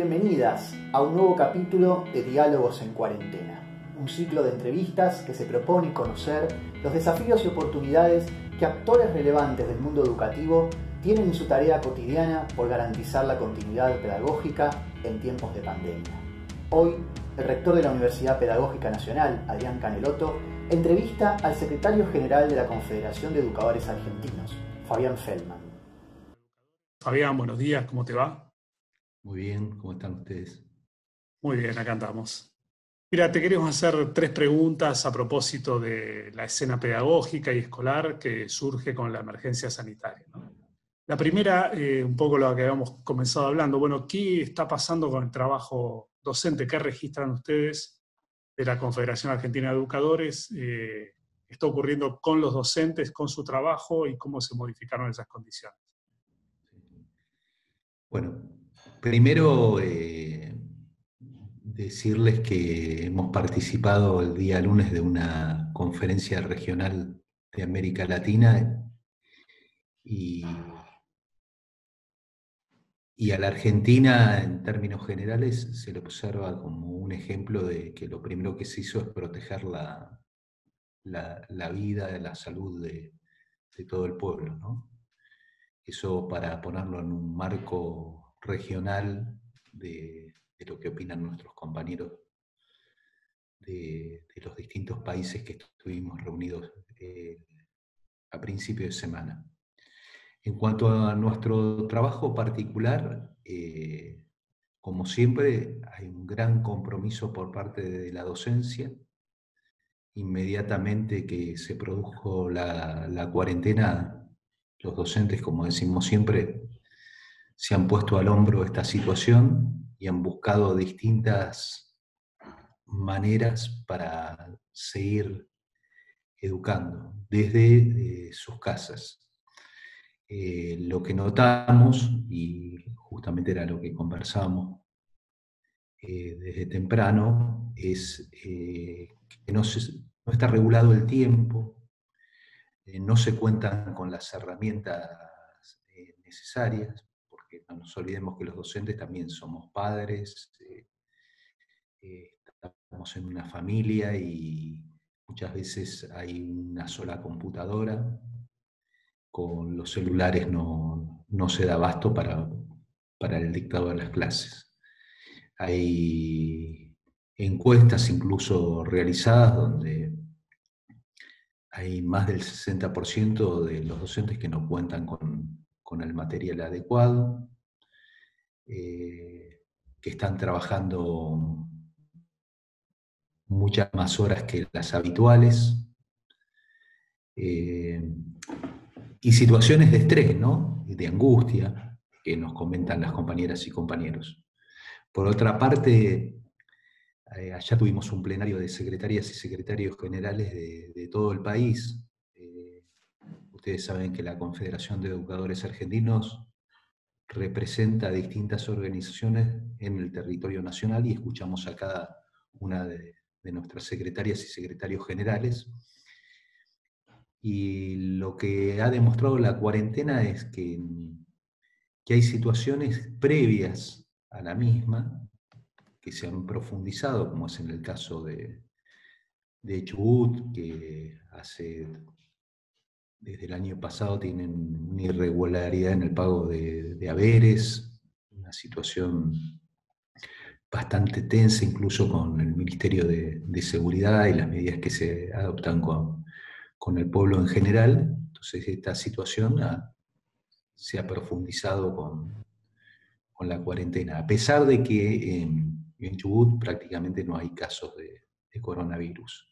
bienvenidas a un nuevo capítulo de Diálogos en Cuarentena, un ciclo de entrevistas que se propone conocer los desafíos y oportunidades que actores relevantes del mundo educativo tienen en su tarea cotidiana por garantizar la continuidad pedagógica en tiempos de pandemia. Hoy, el rector de la Universidad Pedagógica Nacional, Adrián Canelotto, entrevista al secretario general de la Confederación de Educadores Argentinos, Fabián Feldman. Fabián, buenos días, ¿cómo te va? Muy bien, ¿cómo están ustedes? Muy bien, acá andamos. Mira, te queremos hacer 3 preguntas a propósito de la escena pedagógica y escolar que surge con la emergencia sanitaria, ¿no? La primera, un poco lo que habíamos comenzado hablando, bueno, ¿qué está pasando con el trabajo docente? ¿Qué registran ustedes de la Confederación Argentina de Educadores? ¿Qué está ocurriendo con los docentes, con su trabajo y cómo se modificaron esas condiciones? Bueno, primero decirles que hemos participado el día lunes de una conferencia regional de América Latina y a la Argentina, en términos generales, se le observa como un ejemplo de que lo primero que se hizo es proteger la vida, la salud de todo el pueblo, ¿no? Eso para ponerlo en un marco regional de lo que opinan nuestros compañeros de los distintos países que estuvimos reunidos a principio de semana. En cuanto a nuestro trabajo particular, como siempre, hay un gran compromiso por parte de la docencia. Inmediatamente que se produjo la cuarentena, los docentes, como decimos siempre, se han puesto al hombro esta situación y han buscado distintas maneras para seguir educando desde sus casas. Lo que notamos, y justamente era lo que conversábamos desde temprano, es que no está regulado el tiempo, no se cuentan con las herramientas necesarias, porque no nos olvidemos que los docentes también somos padres, estamos en una familia y muchas veces hay una sola computadora. Con los celulares no se da abasto para el dictado de las clases. Hay encuestas incluso realizadas donde hay más del 60% de los docentes que no cuentan con el material adecuado, que están trabajando muchas más horas que las habituales, y situaciones de estrés, ¿no? De angustia, que nos comentan las compañeras y compañeros. Por otra parte, ayer tuvimos un plenario de secretarias y secretarios generales de todo el país. Ustedes saben que la Confederación de Educadores Argentinos representa a distintas organizaciones en el territorio nacional y escuchamos a cada una de nuestras secretarias y secretarios generales. Y lo que ha demostrado la cuarentena es que hay situaciones previas a la misma que se han profundizado, como es en el caso de Chubut, que desde el año pasado tienen una irregularidad en el pago de haberes, una situación bastante tensa incluso con el Ministerio de Seguridad y las medidas que se adoptan con el pueblo en general. Entonces esta situación se ha profundizado con la cuarentena, a pesar de que en Chubut prácticamente no hay casos de coronavirus.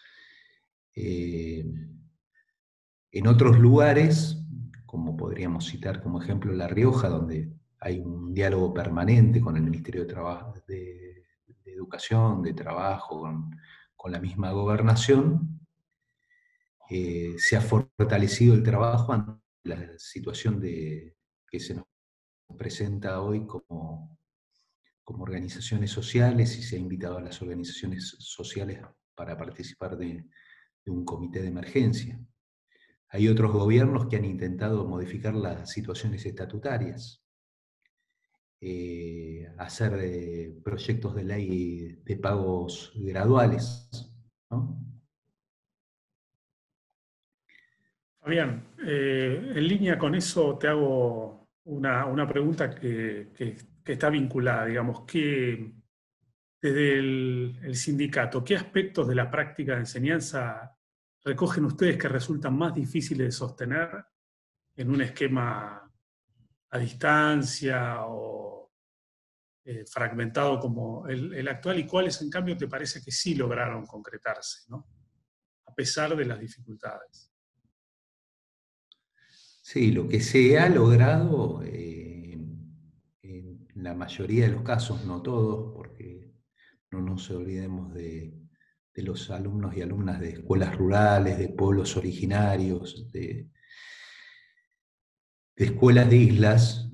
En otros lugares, como podríamos citar como ejemplo La Rioja, donde hay un diálogo permanente con el Ministerio de Educación, de Trabajo, con la misma gobernación, se ha fortalecido el trabajo ante la situación que se nos presenta hoy como organizaciones sociales, y se ha invitado a las organizaciones sociales para participar de un comité de emergencia. Hay otros gobiernos que han intentado modificar las situaciones estatutarias. hacer proyectos de ley de pagos graduales, ¿no? Fabián, en línea con eso te hago una pregunta que está vinculada, digamos, que desde el sindicato, ¿qué aspectos de la práctica de enseñanza recogen ustedes que resultan más difíciles de sostener en un esquema a distancia o fragmentado como el actual, y cuáles en cambio te parece que sí lograron concretarse, ¿no? A pesar de las dificultades? Sí, lo que se ha logrado en la mayoría de los casos, no todos, porque no nos olvidemos de los alumnos y alumnas de escuelas rurales, de pueblos originarios, de escuelas de islas,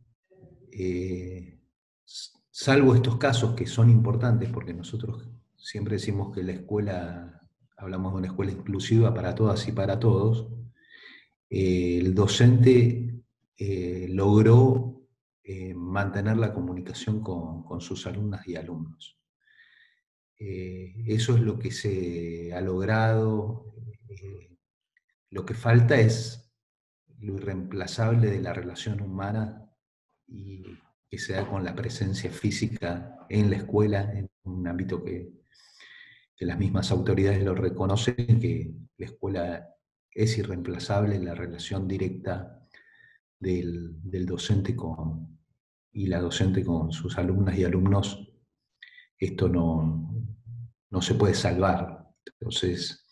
salvo estos casos que son importantes, porque nosotros siempre decimos que la escuela, hablamos de una escuela inclusiva para todas y para todos, el docente logró mantener la comunicación con sus alumnas y alumnos. Eso es lo que se ha logrado. Lo que falta es lo irreemplazable de la relación humana y que se da con la presencia física en la escuela, en un ámbito que las mismas autoridades lo reconocen, que la escuela es irreemplazable, la relación directa del docente y la docente con sus alumnas y alumnos, esto no se puede salvar. Entonces,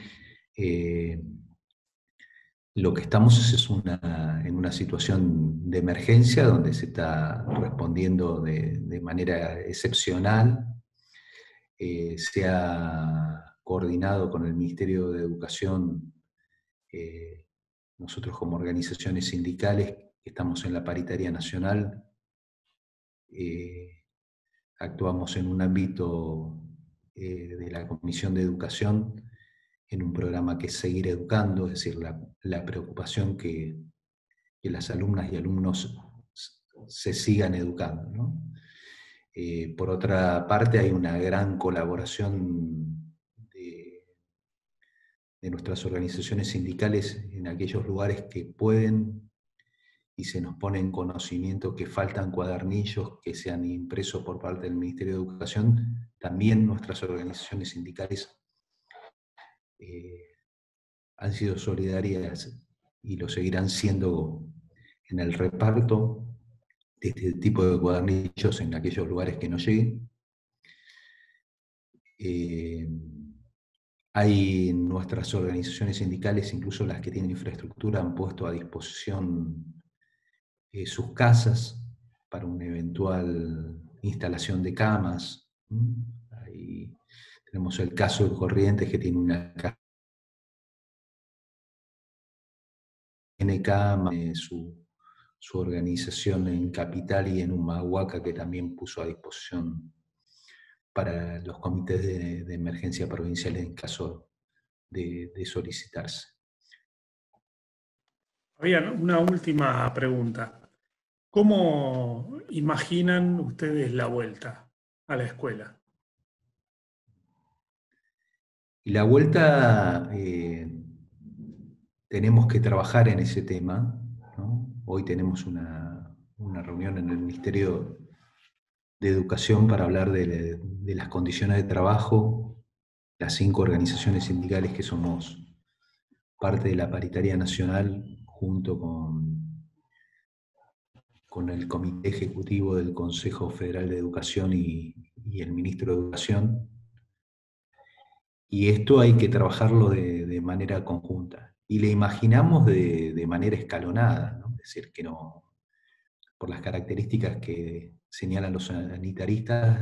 lo que estamos es en una situación de emergencia donde se está respondiendo de manera excepcional. Se ha coordinado con el Ministerio de Educación, nosotros como organizaciones sindicales que estamos en la paritaria nacional, actuamos en un ámbito de la Comisión de Educación en un programa que es Seguir Educando, es decir, la preocupación que las alumnas y alumnos se sigan educando, ¿no? Por otra parte, hay una gran colaboración de nuestras organizaciones sindicales en aquellos lugares que pueden y se nos pone en conocimiento que faltan cuadernillos que se han impreso por parte del Ministerio de Educación. También nuestras organizaciones sindicales han sido solidarias y lo seguirán siendo en el reparto de este tipo de cuadernillos en aquellos lugares que no lleguen. Hay nuestras organizaciones sindicales, incluso las que tienen infraestructura, han puesto a disposición sus casas para una eventual instalación de camas. Ahí tenemos el caso de Corrientes, que tiene una casa, tiene cama, su organización en Capital y en Humahuaca, que también puso a disposición para los comités de emergencia provinciales en caso de solicitarse. Fabián, una última pregunta. ¿Cómo imaginan ustedes la vuelta a la escuela? Y la vuelta, tenemos que trabajar en ese tema, ¿no? Hoy tenemos una reunión en el Ministerio de Educación para hablar de las condiciones de trabajo, las 5 organizaciones sindicales que somos parte de la paritaria nacional, junto con el Comité Ejecutivo del Consejo Federal de Educación y el Ministro de Educación. Y esto hay que trabajarlo de manera conjunta. Y le imaginamos de manera escalonada, ¿no? Es decir, que no, por las características que señalan los sanitaristas,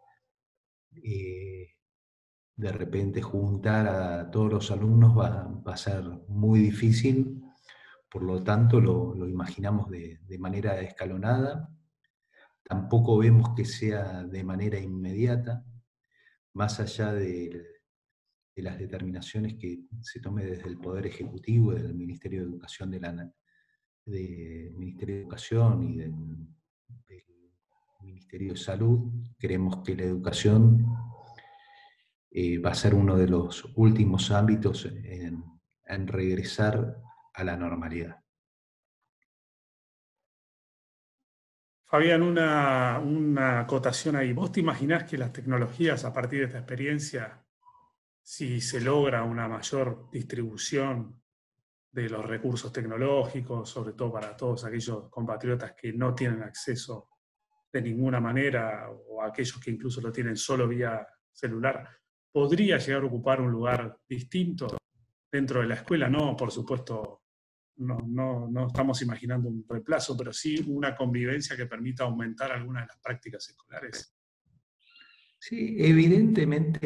de repente juntar a todos los alumnos va a ser muy difícil, por lo tanto lo imaginamos de manera escalonada. Tampoco vemos que sea de manera inmediata, más allá de las determinaciones que se tome desde el Poder Ejecutivo, del Ministerio de Educación, del Ministerio de Educación y del Ministerio de Salud, creemos que la educación va a ser uno de los últimos ámbitos en regresar a la normalidad. Fabián, una acotación ahí. ¿Vos te imaginás que las tecnologías, a partir de esta experiencia, si se logra una mayor distribución de los recursos tecnológicos, sobre todo para todos aquellos compatriotas que no tienen acceso de ninguna manera, o aquellos que incluso lo tienen solo vía celular, podría llegar a ocupar un lugar distinto dentro de la escuela? No, por supuesto, no estamos imaginando un reemplazo, pero sí una convivencia que permita aumentar algunas de las prácticas escolares. Sí, evidentemente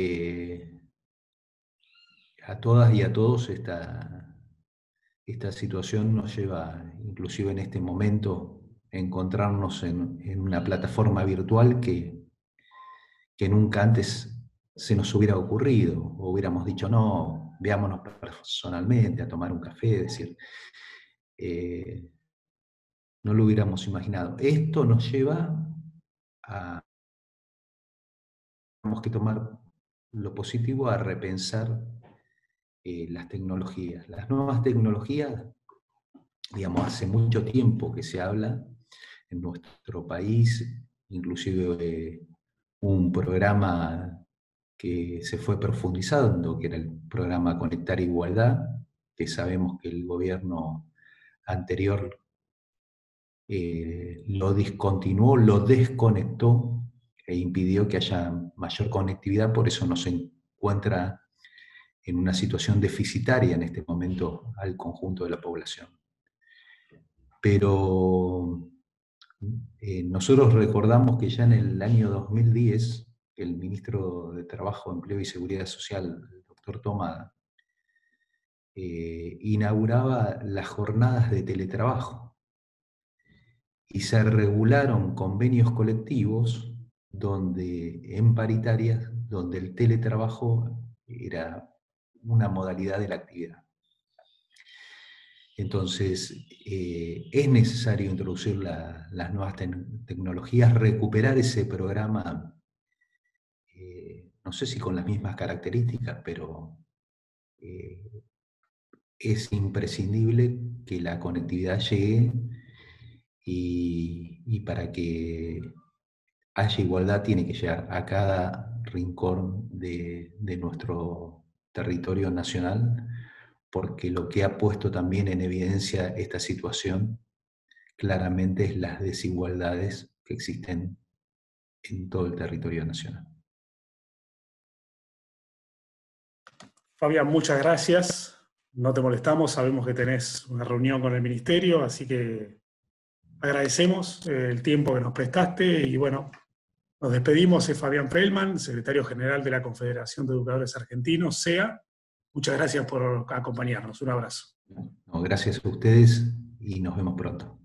a todas y a todos esta situación nos lleva, inclusive en este momento, a encontrarnos en una plataforma virtual que nunca antes se nos hubiera ocurrido, o hubiéramos dicho, no, veámonos personalmente a tomar un café, es decir, no lo hubiéramos imaginado. Esto nos lleva a, tenemos que tomar lo positivo, a repensar las tecnologías. Las nuevas tecnologías, digamos, hace mucho tiempo que se habla en nuestro país, inclusive un programa que se fue profundizando, que era el programa Conectar Igualdad, que sabemos que el gobierno anterior lo discontinuó, lo desconectó e impidió que haya mayor conectividad, por eso nos encuentra en una situación deficitaria en este momento al conjunto de la población. Pero nosotros recordamos que ya en el año 2010, el ministro de Trabajo, Empleo y Seguridad Social, el doctor Tomada, inauguraba las jornadas de teletrabajo y se regularon convenios colectivos en paritarias, donde el teletrabajo era una modalidad de la actividad. Entonces, es necesario introducir las nuevas tecnologías, recuperar ese programa, no sé si con las mismas características, pero es imprescindible que la conectividad llegue y para que haya igualdad tiene que llegar a cada rincón de nuestro territorio nacional, porque lo que ha puesto también en evidencia esta situación claramente es las desigualdades que existen en todo el territorio nacional. Fabián, muchas gracias. No te molestamos, sabemos que tenés una reunión con el ministerio, así que agradecemos el tiempo que nos prestaste y bueno, nos despedimos. Es Fabián Feldman, secretario general de la Confederación de Educadores Argentinos, CEA. Muchas gracias por acompañarnos. Un abrazo. No, gracias a ustedes y nos vemos pronto.